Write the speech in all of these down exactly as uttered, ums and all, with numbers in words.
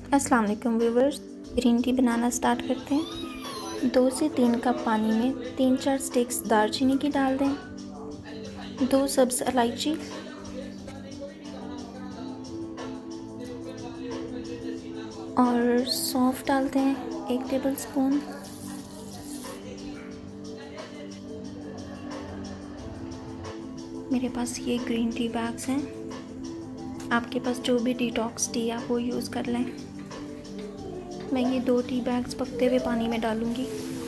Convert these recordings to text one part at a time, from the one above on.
अस्सलाम वालेकुम viewers, green tea बनाना स्टार्ट करते हैं। दो से तीन कप पानी में तीन चार स्टिक्स दालचीनी की डाल दें, दो सब्ज़ इलायची, और सौंफ डालते हैं एक टेबल स्पून। मेरे पास ये ग्रीन टी बैग्स हैं, आपके पास जो भी डिटॉक्स टी आप वो यूज़ कर लें। मैं ये दो टी बैग्स पकते हुए पानी में डालूंगी।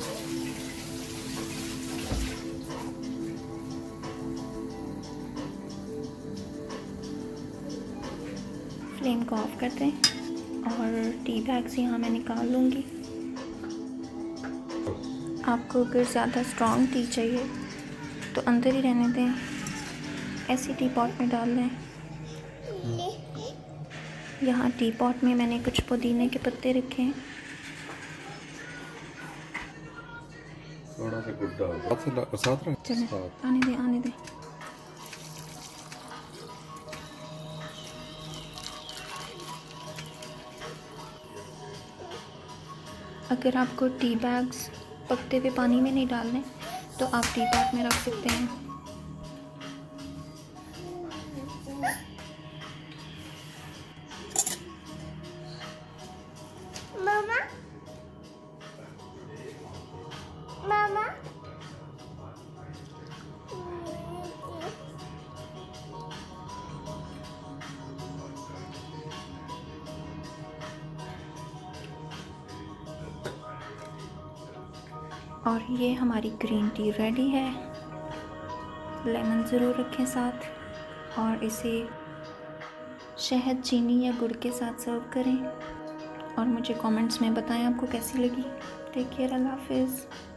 फ्लेम को ऑफ कर दें और टी बैग्स यहाँ मैं निकाल लूँगी। आपको अगर ज़्यादा स्ट्रॉन्ग टी चाहिए तो अंदर ही रहने दें, ऐसी टी पॉट में डाल दें। यहाँ टी पॉट में मैंने कुछ पुदीने के पत्ते रखे हैं। थोड़ा सा गुड्डा साथ रख। चलें, आने दे आने दे। अगर आपको टी बैग्स पकते हुए पानी में नहीं डालने तो आप टी पॉट में रख सकते हैं। मामा मामा और ये हमारी ग्रीन टी रेडी है। लेमन ज़रूर रखें साथ, और इसे शहद, चीनी या गुड़ के साथ सर्व करें। और मुझे कमेंट्स में बताएं आपको कैसी लगी। टेक केयर, अल्लाह हाफिज़।